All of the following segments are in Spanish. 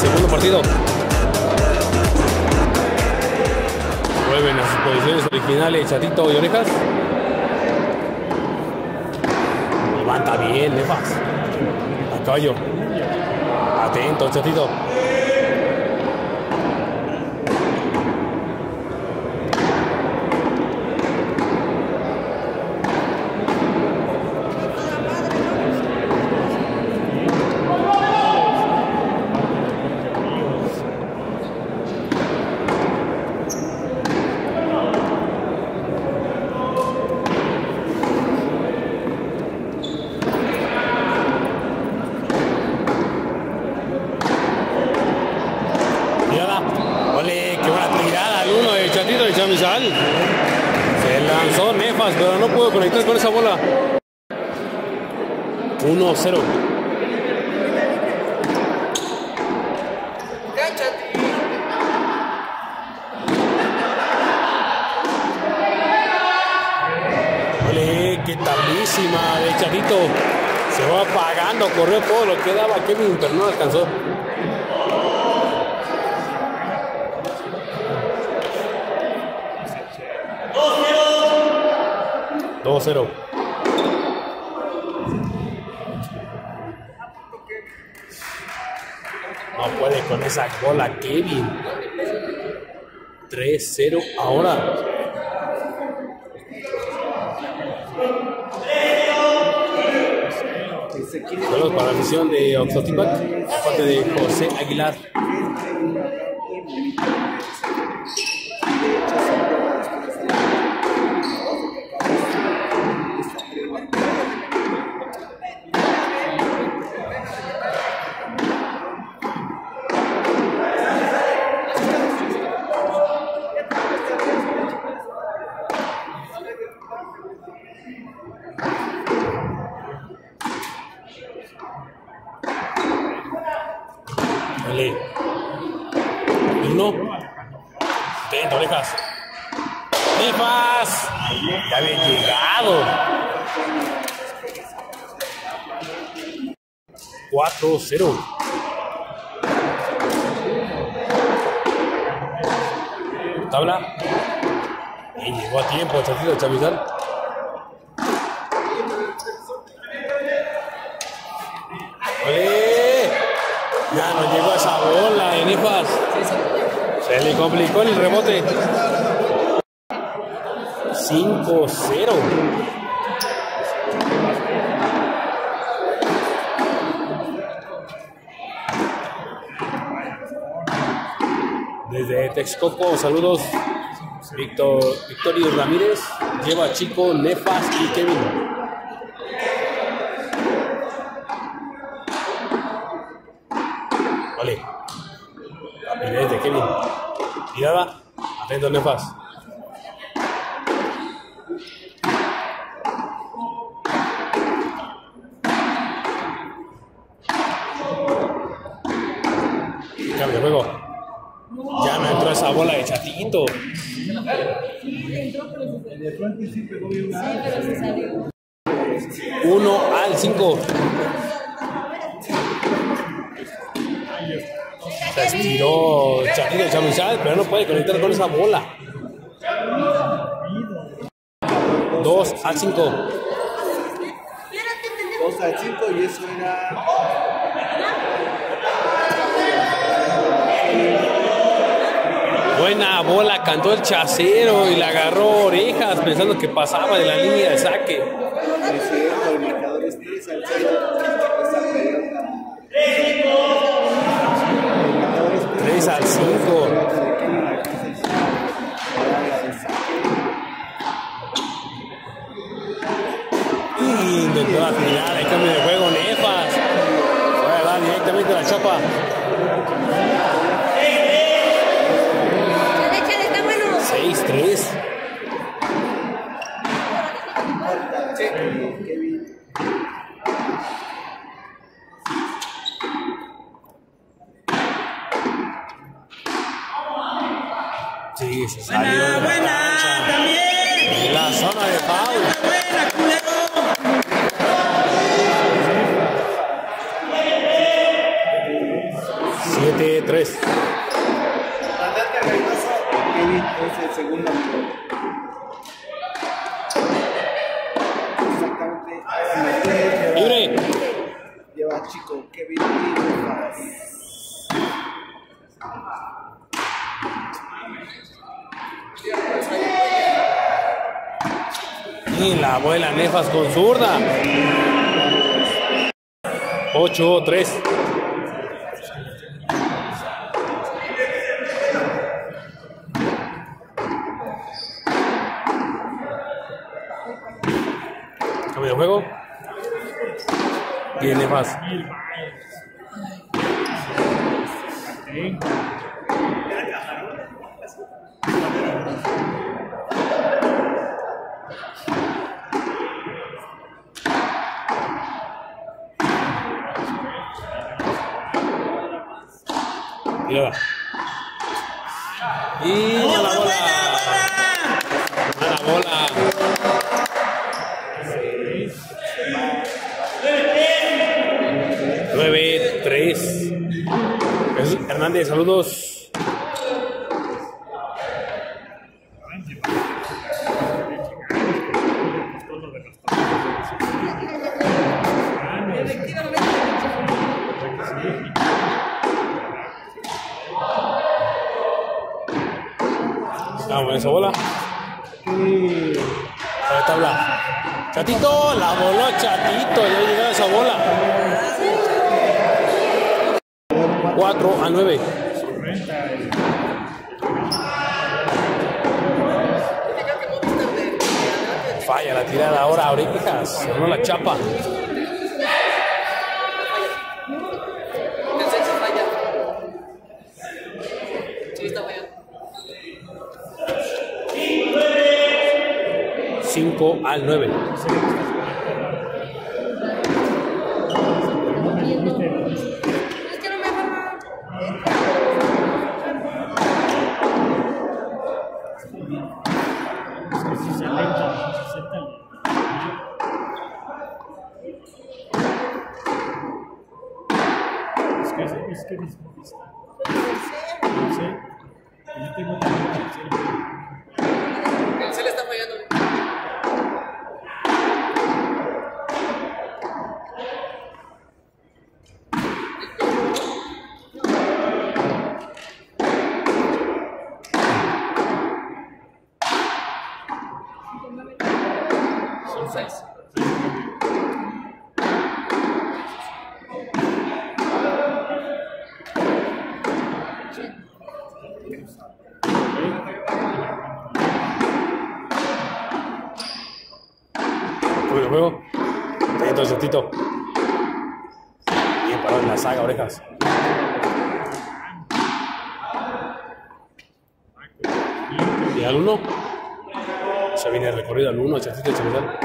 segundo partido. Vuelven a sus posiciones originales Chatito y Orejas. Levanta bien, Nefas. A caballo. Atento, Chatito. Se lanzó Nefas, pero no pudo conectar con esa bola. 1-0. Ole, qué tablísima de Chatito. Se va apagando, corrió todo lo que daba Kevin, pero no alcanzó. 2-0. No puede con esa bola Kevin. 3-0 ahora. Saludos para la afición de Oxotipac, parte de José Aguilar. Vale. 1. Dentro, Orejas. Nefas. Ya había llegado. 4-0. Tabla. Y llegó a tiempo el Chatito Chamizal. ¡Ole! Ya no llegó a esa bola de Nefas. Se le complicó el rebote. 5-0. Desde Texcoco, saludos. Victorio Ramírez lleva a Chico, Nefas y Kevin. Vale. Rapidez de Kevin. Tirada. Atento, Nefas. Cambio de juego. Ya no entró esa bola de Chatito. El de Frontis sí pegó bien una. Sí, pero se salió. 1-5. Se estiró Chatito Chamizal, pero no puede conectar con esa bola. 2-5. 2-5 y eso era. Buena bola, cantó el chacero y la agarró Orejas pensando que pasaba de la línea de saque. Es cierto, el marcador es 3-0. Esa pelota. 3-5. Y intentó la tirada, el cambio de juego, Nefas. Voy a dar directamente a la chapa. Está bueno. 6-3. Sí, se salió de la cancha. También. La zona de foul. Buena, culero. 7-3. Y la abuela Nefas con zurda. 8-3. Cambio de juego. Y el Nefas. Mira. Y a la bola. A la bola. 9-3. Jesús Hernández, saludos. Vamos en esa bola. A la tabla. Chatito, la voló Chatito. Ya llegó esa bola. 4-9. Falla la tirada ahora, Orejas. Sonó la chapa. Sí, está fallando. 5-9. Es que no me agarra. Es que no sé. Yo tengo El cel está fallando. Son 6. Bueno, juego. Ahí todo el Chatito. Bien parado en la saga, Orejas. Y al 1. Se viene el recorrido al 1, Chatito y Chavital.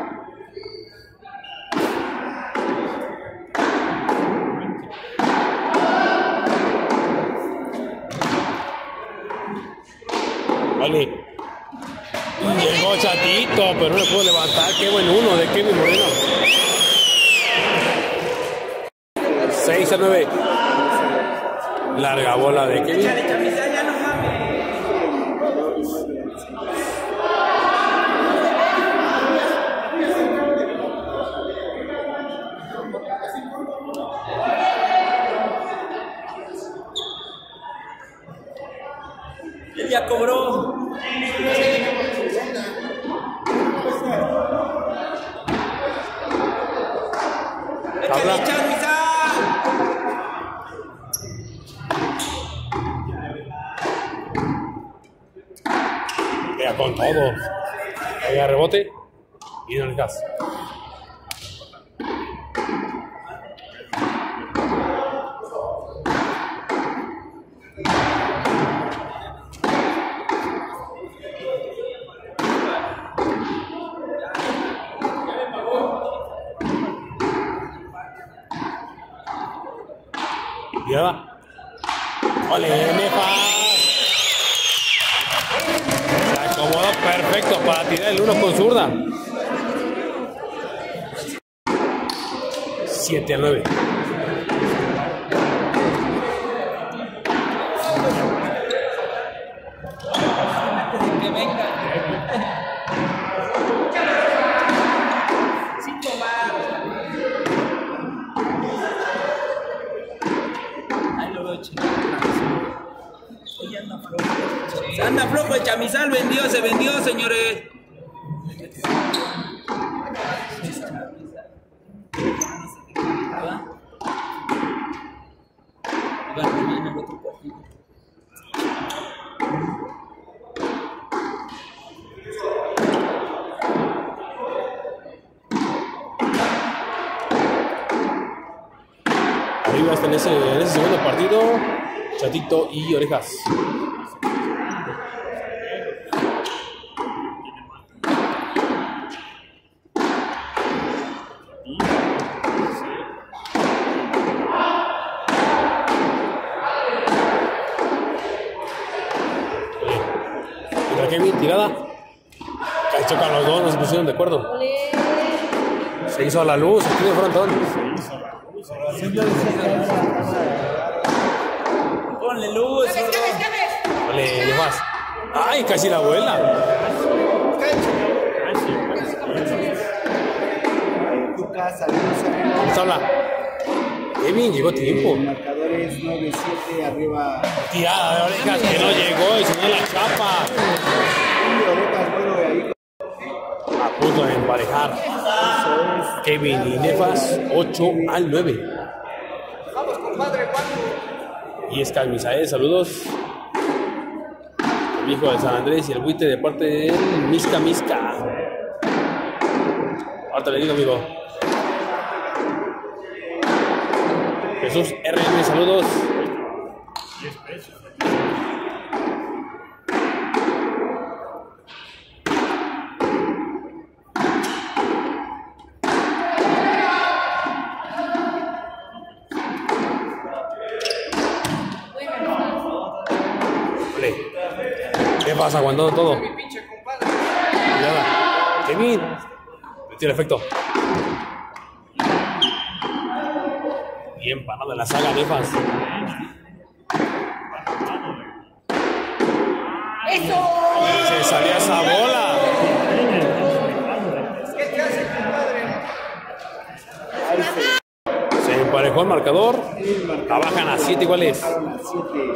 Vale. Llegó Chatito, pero no le pudo levantar. Qué buen 1 de Kevin Moreno. 6-9. Larga bola de Kevin. Él ya cobró. Habla. Pega con todo. Pega rebote. Y no le das. Y ahora. ¡Ole, Nefas! Se acomodó perfecto para tirar el 1 con zurda. 7-9. Que venga. 5 más. Ahí lo veo, chico. Hoy anda flojo. Anda flojo el chamizal, vendió, se vendió, señores. ya está en ese segundo partido. Chatito y Orejas. Contra Kevin, tirada. Ahí chocan los dos, no se pusieron de acuerdo. Se hizo a la luz, aquí de frontón. Ponle luz. Vale, le vas. ¡Ay, casi la abuela! Tu casa, no Vamos a hablar. Kevin, llegó a tiempo. El marcador es 9-7 arriba. Tirada de Orejas que no llegó y se dio la chapa. Y Orejas, bueno, ahí. A punto de emparejar. Kevin y Nefas 8-9. Vamos, compadre, Y es Misael, saludos. El hijo de San Andrés y el buite de parte del Misca Misca. Ahorita le digo, amigo. Jesús RM, saludos. ¿Qué pasa? Aguantando todo. mi pinche compadre. Cuidado. Kevin. Metió el efecto. Bien parado en la saga, Nefas. ¡Eso! Se salía esa bola. ¿Qué te hace, compadre? Se emparejó el marcador. La bajan a 7 iguales. Bajaron a 7.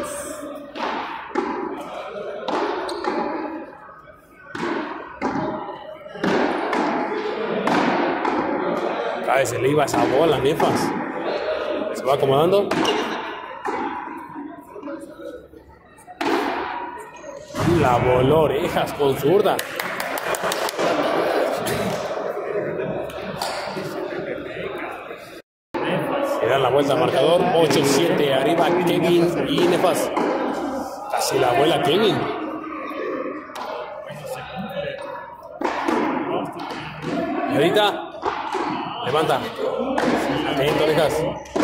Ay, se le iba esa bola, Nefas. Se va acomodando. La voló Orejas con zurda. Le dan la vuelta al marcador. 8-7 arriba Kevin y Nefas. Casi la abuela Kevin. Y ahorita levanta. Atento, Orejas.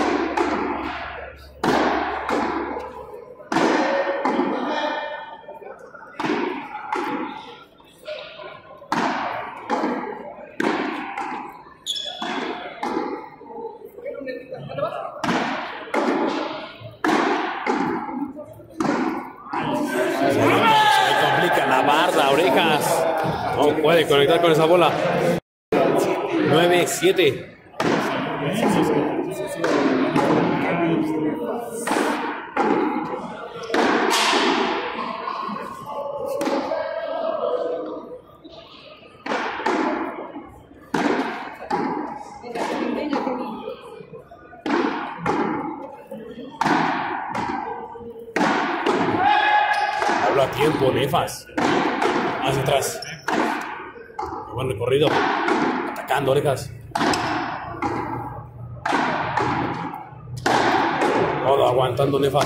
Se complica la barda, Orejas. No puede conectar con esa bola. 9-7. Hablo a tiempo, Nefas. Hacia atrás. Qué buen recorrido. Atacando, Orejas. Todo aguantando, Nefas.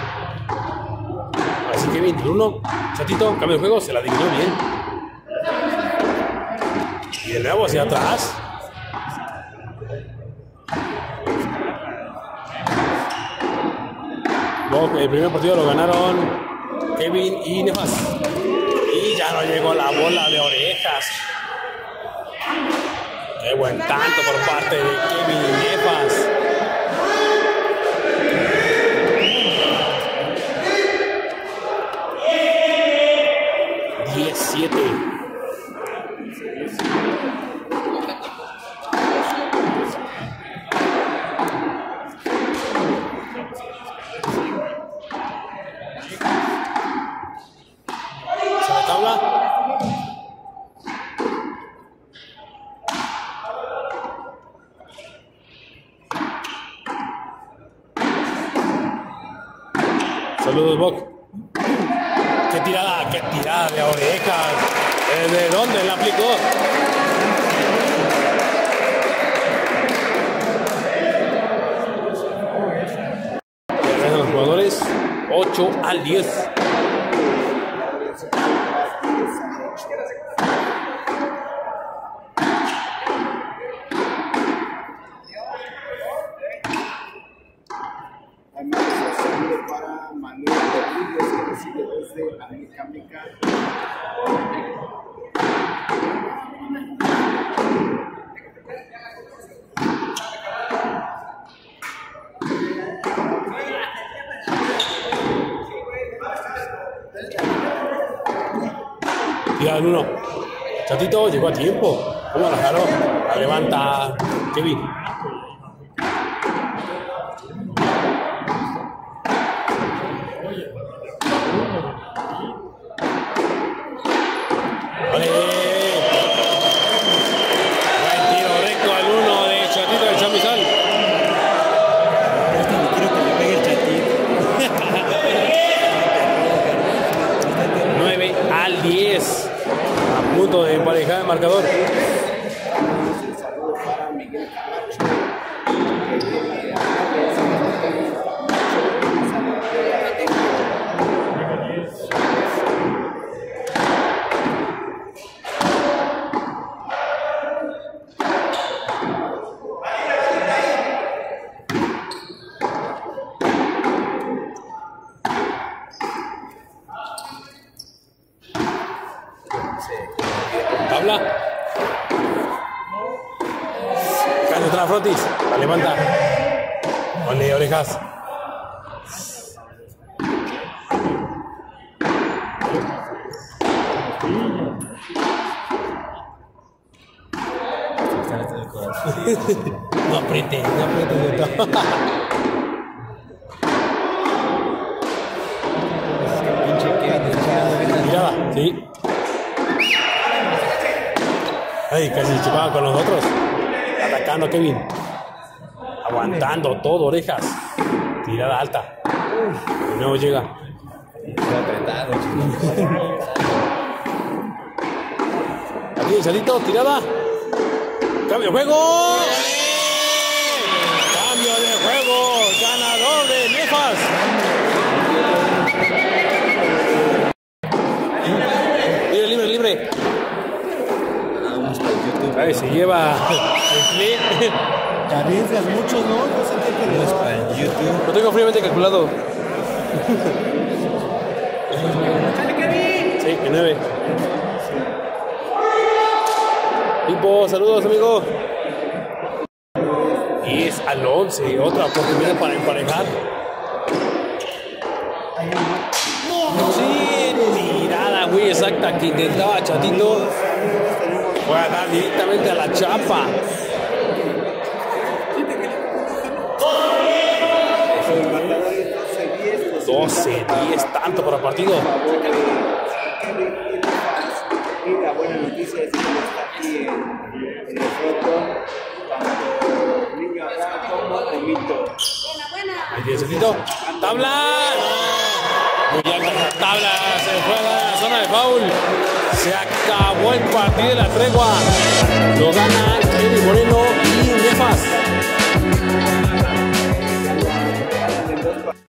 Así que bien, Bruno. Chatito, cambio de juego, se la adivinó bien. Y de nuevo hacia atrás. El primer partido lo ganaron Kevin y Nefas. Y ya no llegó la bola de Orejas. Qué buen tanto por parte de Kevin y Nefas. ¿Se la tabla? Saludos, Boc. Qué tirada de Orejas. ¿De dónde la aplicó? 8-10. Para Manuel Rodríguez, que recibe desde América. Tira el 1. Chatito llegó a tiempo. ¿Cómo la jaló? La levanta Kevin. ¡Vale! Buen tiro recto al 1 de Chatito de Chamizal. Quiero que le pegue el chatito. 9-10. A punto de emparejar el marcador. Un saludo para Miguel Camacho. Tabla. Casi otra frotis. La levanta. Ole, orejas. No apriete, no apriete. Mirada, sí. Ay, casi chupaba con los otros. Atacando a Kevin. Aguantando todo, orejas. Tirada alta. Y no llega. Aquí el salito, tirada. Cambio de juego. Cambio de juego. Ganador de Nefas. Libre, libre, libre. Ahí se lleva el clip. Carencias muchos, ¿no? No sé qué queremos para el YouTube. Lo tengo fríamente calculado. Sí, en 9. Pipo, saludos, amigo. Y es al 11. Otra oportunidad para emparejar. Sí, tirada muy exacta que intentaba Chatito. Voy a dar directamente a la chapa. 12-10, tanto para partido. Y la buena noticia es que está aquí en el foto, tanto Niño Abraham como Omito. El 10-cito. ¡Tabla! Muy alta la tabla, se juega en la zona de foul. Se acabó el partido de la tregua. Lo gana Kevin Moreno y Nefas.